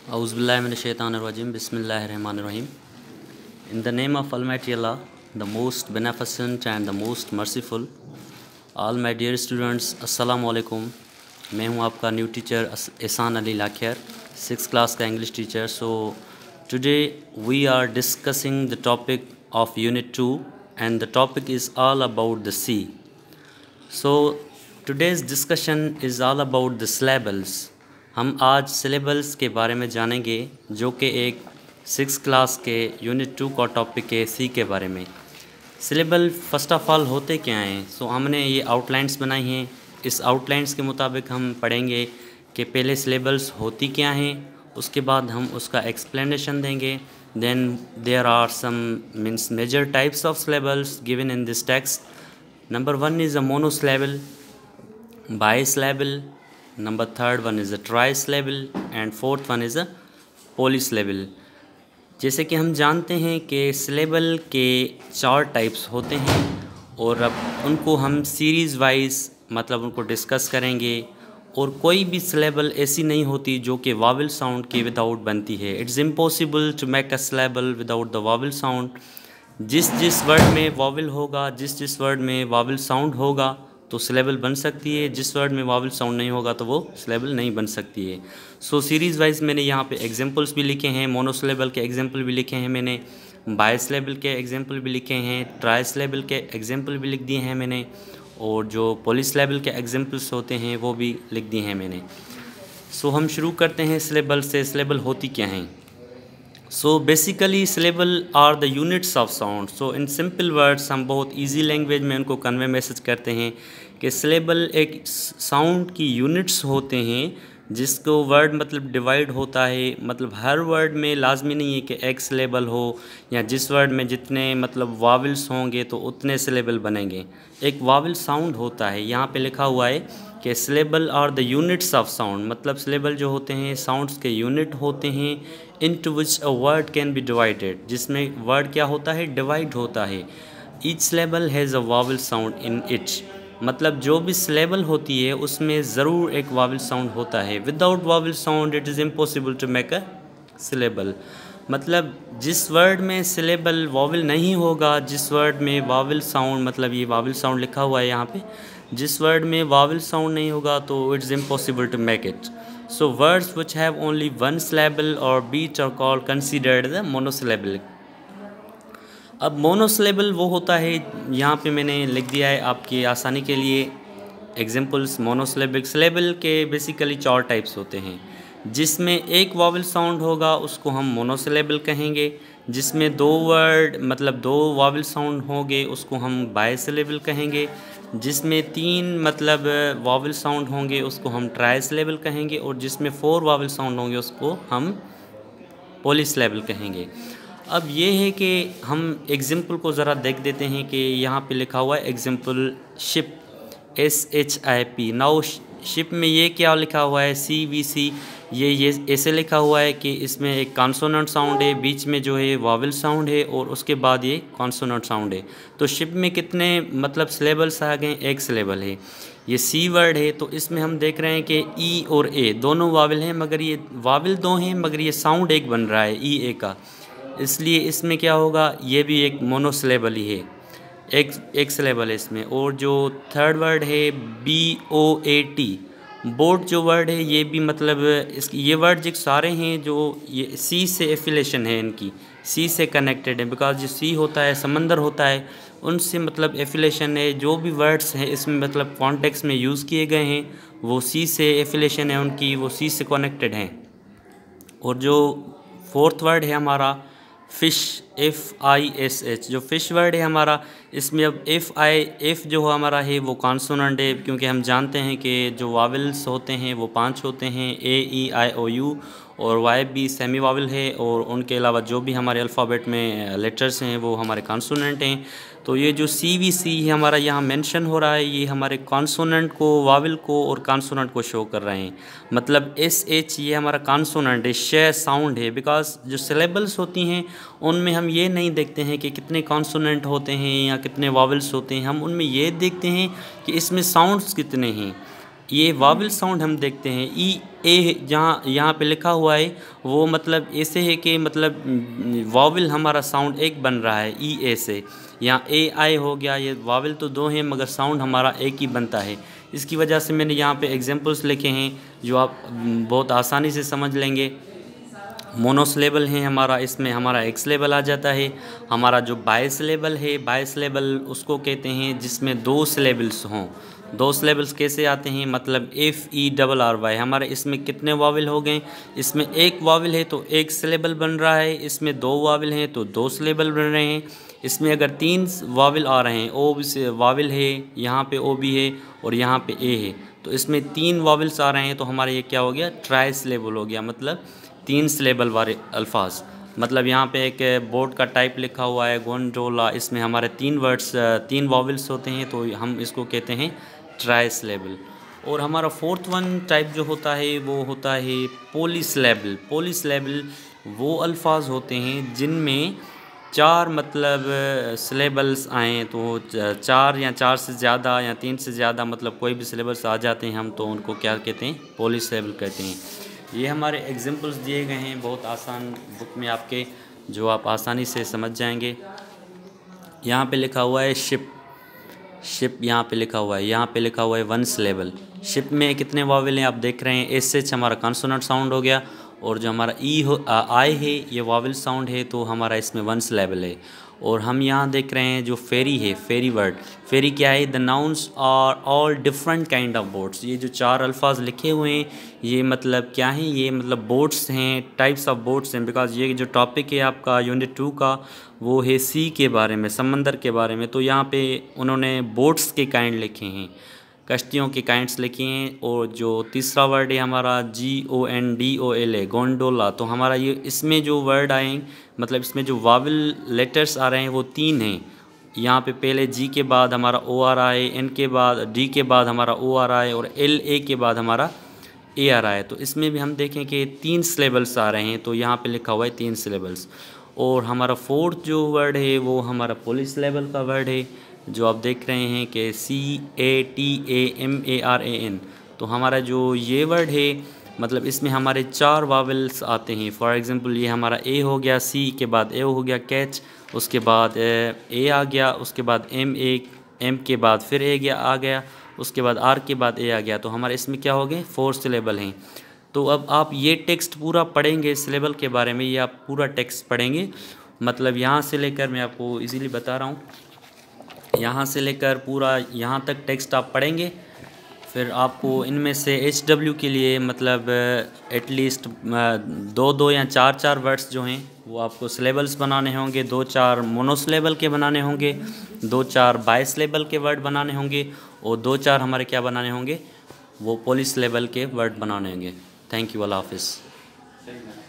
Auzubillahiminash-shaytanir-rajim. Bismillahir-rahmanir-rahim. In the name of Almighty Allah, the most beneficent and the most merciful. All my dear students, Assalamu alaikum. मैं हूँ आपका new teacher Ehsan Ali Lakhiyar, 6th class का English teacher. So today we are discussing the topic of Unit 2 and the topic is all about the sea. So today's discussion is all about the syllables. हम आज syllables के बारे में जानेंगे जो कि एक 6th क्लास के यूनिट 2 का टॉपिक है सी के बारे में. सिलेबल फ़र्स्ट ऑफ़ ऑल होते क्या हैं? सो हमने ये आउटलाइंस बनाई हैं. इस आउटलाइंस के मुताबिक हम पढ़ेंगे कि पहले सिलेबल्स होती क्या हैं, उसके बाद हम उसका एक्सप्लेनेशन देंगे. Then there are some means major types of syllables given in this text. Number 1 is a monosyllable, bisyllable. Number 3rd one is a trisyllable and 4th one is a polysyllable. जैसे कि हम जानते हैं कि syllable के 4 types होते हैं और अब उनको हम सीरीज़ वाइज मतलब उनको डिस्कस करेंगे. और कोई भी सिलेबल ऐसी नहीं होती जो कि वावल साउंड के विदाउट बनती है. It's impossible to make a syllable without the vowel sound. जिस वर्ड में वावल होगा, जिस वर्ड में वावल साउंड होगा तो सिलेबल बन सकती है. जिस वर्ड में वावल साउंड नहीं होगा तो वो सिलेबल नहीं बन सकती है. सो सीरीज़ वाइज मैंने यहाँ पे एग्जांपल्स भी लिखे हैं. मोनोसिलेबल के एग्जांपल भी लिखे हैं मैंने, बाइसिलेबल के एग्जांपल भी लिखे हैं, ट्राइसिलेबल के एग्जांपल भी लिख दिए हैं मैंने, और जो पॉलीसिलेबल के एग्जांपल्स होते हैं वो भी लिख दिए हैं मैंने. सो हम शुरू करते हैं सिलेबल से. सिलेबल होती क्या हैं? So basically syllable are the units of sound. So in simple words हम बहुत इजी लैंग्वेज में उनको कन्वे मैसेज करते हैं कि सिलेबल एक साउंड की यूनिट्स होते हैं जिसको वर्ड मतलब डिवाइड होता है. मतलब हर वर्ड में लाजमी नहीं है कि एक सिलेबल हो, या जिस वर्ड में जितने मतलब वावल्स होंगे तो उतने सिलेबल बनेंगे. एक वावल साउंड होता है. यहाँ पे लिखा हुआ है कि syllable are the units of sound. मतलब सिलेबल जो होते हैं साउंड्स के यूनिट होते हैं. Into which a word can be divided, जिसमें वर्ड क्या होता है, डिवाइड होता है. Each syllable has a vowel sound in it. मतलब जो भी सिलेबल होती है उसमें ज़रूर एक वावल साउंड होता है. Without vowel sound it is impossible to make a syllable. मतलब जिस वर्ड में सिलेबल वावल नहीं होगा, जिस वर्ड में वावल साउंड, मतलब ये वावल साउंड लिखा हुआ है यहाँ पे, जिस वर्ड में वावल साउंड नहीं होगा तो it's impossible to make it. So words which have only one syllable or beat are called considered the monosyllable. अब मोनोसिलेबल वो होता है, यहाँ पे मैंने लिख दिया है आपकी आसानी के लिए एग्जांपल्स. मोनोसिलेबल सिलेबल के बेसिकली 4 टाइप्स होते हैं. जिसमें एक वावल साउंड होगा उसको हम मोनोसिलेबल कहेंगे. जिसमें 2 वर्ड मतलब 2 वावल साउंड होंगे उसको हम बाइसिलेबल कहेंगे. जिसमें 3 मतलब वावल साउंड होंगे उसको हम ट्राइसिलेबल कहेंगे. और जिसमें 4 वावल साउंड होंगे उसको हम पॉलीसिलेबल कहेंगे. अब ये है कि हम एग्जाम्पल को ज़रा देख देते हैं कि यहाँ पे लिखा हुआ है example ship, SHIP. Now ship में ये क्या लिखा हुआ है, CVC. ये ऐसे लिखा हुआ है कि इसमें एक कॉन्सोनेंट साउंड है, बीच में जो है वावल साउंड है और उसके बाद ये कॉन्सोनेंट साउंड है. तो शिप में कितने मतलब सिलेबल्स आ गए, एक सिलेबल है. ये सी वर्ड है तो इसमें हम देख रहे हैं कि ई और ए दोनों वावल हैं, मगर ये वावल 2 हैं मगर ये साउंड एक बन रहा है ई ए का. इसलिए इसमें क्या होगा, ये भी एक मोनोसिलेबल ही है, एक सिलेबल है इसमें. और जो 3rd वर्ड है BOAT, बोट जो वर्ड है ये भी मतलब ये वर्ड जो सारे हैं जो ये सी से एफिलेशन है, इनकी सी से कनेक्टेड है. बिकॉज जो सी होता है समंदर होता है, उनसे मतलब एफिलेशन है. जो भी वर्ड्स हैं इसमें मतलब कॉन्टेक्स्ट में यूज़ किए गए हैं वो सी से एफिलेशन है उनकी, वो सी से कनेक्टेड हैं. और जो 4th वर्ड है हमारा फ़िश, FISH, जो फ़िश वर्ड है हमारा, इसमें अब F जो हमारा है वो कॉन्सोनेंट है. क्योंकि हम जानते हैं कि जो वावल्स होते हैं वो 5 होते हैं, AEIOU, और Y भी सेमी वावल है. और उनके अलावा जो भी हमारे अल्फ़ाबेट में लेटर्स हैं वो हमारे कॉन्सोनेंट हैं. तो ये जो CVC है हमारा यहाँ मेंशन हो रहा है, ये हमारे कॉन्सोनेंट को, वावल को और कॉन्सोनेंट को शो कर रहे हैं. मतलब SH ये हमारा कॉन्सोनेंट है, श साउंड है. बिकॉज जो सिलेबल्स होती हैं उनमें हम ये नहीं देखते हैं कि कितने कॉन्सोनेंट होते हैं या कितने वावल्स होते हैं, हम उनमें ये देखते हैं कि इसमें साउंड्स कितने हैं. ये वावल साउंड हम देखते हैं ई ए जहाँ यहाँ पे लिखा हुआ है वो मतलब ऐसे है कि मतलब वावल हमारा साउंड एक बन रहा है ई ए से। यहाँ ए आई हो गया, ये वावल तो दो हैं मगर साउंड हमारा एक ही बनता है। इसकी वजह से मैंने यहाँ पे एग्जांपल्स लिखे हैं जो आप बहुत आसानी से समझ लेंगे। मोनोसिलेबल है हमारा, इसमें हमारा एक सिलेबल आ जाता है। हमारा जो बाइसिलेबल है, बाइसिलेबल उसको कहते हैं जिसमें दो सिलेबल्स हों। दो सिलेबल्स कैसे आते हैं, मतलब F E double R Y, हमारे इसमें कितने वावल हो गए, इसमें एक वावल है तो एक सिलेबल बन रहा है, इसमें दो वावल हैं तो दो सिलेबल बन रहे हैं। इसमें अगर तीन वावल आ रहे हैं, ओ भी वावल है, यहाँ पे ओ भी है और यहाँ पे ए है, तो इसमें तीन वावल्स आ रहे हैं तो हमारा ये क्या हो गया, ट्राई सिलेबल हो गया, मतलब तीन सिलेबल वाले अल्फाज। मतलब यहाँ पे एक बोर्ड का टाइप लिखा हुआ है गोंडोला, इसमें हमारे तीन वर्ड्स तीन वावल्स होते हैं तो हम इसको कहते हैं ट्राई सिलेबल। और हमारा फोर्थ वन टाइप जो होता है वो होता है पॉलीसिलेबल। पॉलीसिलेबल वो अल्फाज होते हैं जिनमें चार मतलब सिलेबल्स आएँ, तो चार या चार से ज़्यादा या तीन से ज़्यादा मतलब कोई भी सिलेबल्स आ जाते हैं हम तो उनको क्या कहते हैं, पॉलीसिलेबल कहते हैं। ये हमारे एग्जांपल्स दिए गए हैं बहुत आसान बुक में आपके, जो आप आसानी से समझ जाएंगे। यहाँ पे लिखा हुआ है शिप, शिप यहाँ पे लिखा हुआ है, यहाँ पे लिखा हुआ है वन सिलेबल। शिप में कितने वावल हैं आप देख रहे हैं, एस एच हमारा कॉन्सोनेंट साउंड हो गया और जो हमारा ई हो आई है ये वावल साउंड है तो हमारा इसमें वन सिलेबल है। और हम यहाँ देख रहे हैं जो फेरी है, फेरी वर्ड, फेरी क्या है, the nouns are all different kind of boats. ये जो चार अल्फाज लिखे हुए हैं ये मतलब क्या हैं, ये मतलब बोट्स हैं, टाइप्स ऑफ बोट्स हैं। बिकॉज ये जो टॉपिक है आपका यूनिट 2 का वो है सी के बारे में, समंदर के बारे में, तो यहाँ पे उन्होंने बोट्स के काइंड लिखे हैं, कश्तियों के काइंड्स लिखे हैं। और जो तीसरा वर्ड है हमारा GONDOLA, गोंडोला, तो हमारा ये इसमें जो वर्ड आए मतलब इसमें जो वावल लेटर्स आ रहे हैं वो तीन हैं। यहाँ पे पहले जी के बाद हमारा ओ आ रहा है, एन के बाद डी के बाद हमारा ओ आ रहा है और एल ए के बाद हमारा ए आ रहा है। तो इसमें भी हम देखें कि तीन सिलेबल्स आ रहे हैं तो यहाँ पे लिखा हुआ है तीन सिलेबल्स। और हमारा फोर्थ जो वर्ड है वो हमारा पॉलीसिलेबल का वर्ड है, जो आप देख रहे हैं कि CATAMARAN। तो हमारा जो ये वर्ड है मतलब इसमें हमारे चार वावल्स आते हैं। फॉर एग्ज़ाम्पल ये हमारा ए हो गया, सी के बाद ए हो गया कैच, उसके बाद ए आ गया, उसके बाद एम के बाद फिर ए गया आ गया, उसके बाद आर के बाद ए आ गया। तो हमारे इसमें क्या हो गए, फोर सिलेबल हैं। तो अब आप ये टेक्स्ट पूरा पढ़ेंगे सिलेबल के बारे में, ये आप पूरा टेक्स्ट पढ़ेंगे, मतलब यहाँ से लेकर मैं आपको इजीली बता रहा हूँ, यहाँ से लेकर पूरा यहाँ तक टेक्स्ट आप पढ़ेंगे। फिर आपको इनमें से HW के लिए मतलब एटलीस्ट दो या चार वर्ड्स जो हैं वो आपको सिलेबल्स बनाने होंगे, 2-4 मोनोसिलेबल के बनाने होंगे, 2-4 बाइसिलेबल के वर्ड बनाने होंगे और 2-4 हमारे क्या बनाने होंगे, वो पॉलीसिलेबल के वर्ड बनाने होंगे। थैंक यू, अल्लाह हाफिज़।